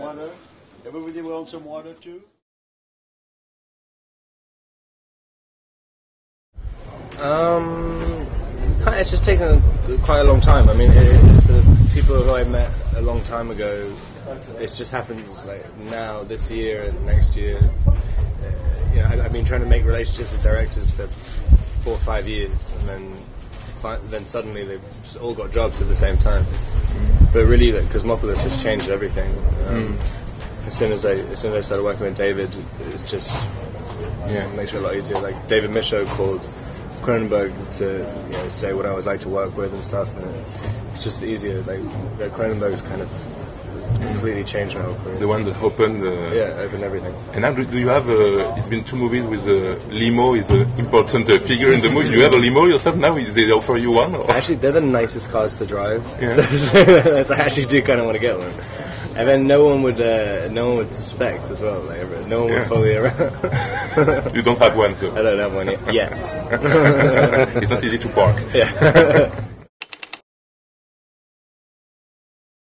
water. Everybody wants some water too? It's just taken quite a long time. I mean, it's people who I met a long time ago. It just happens like now, this year, and next year. I've been trying to make relationships with directors for 4 or 5 years, and then suddenly they've just all got jobs at the same time. But really, Cosmopolis has changed everything. As soon as I started working with David, it's just it makes it a lot easier. Like David Michaud called Cronenberg to say what I was like to work with and stuff, and it's just easier. Like Cronenberg's kind of completely changed my whole career. The one that opened opened everything. And now, do you have it's been 2 movies with limo is an important figure in the movie. Do you have a limo yourself now? They offer you one? Or? Actually, they're the nicest cars to drive. Yeah. I actually do kind of want to get one. And then no one would suspect as well. Like, no one would follow you around. You don't have one, so I don't have one yet. It's not easy to park. Yeah.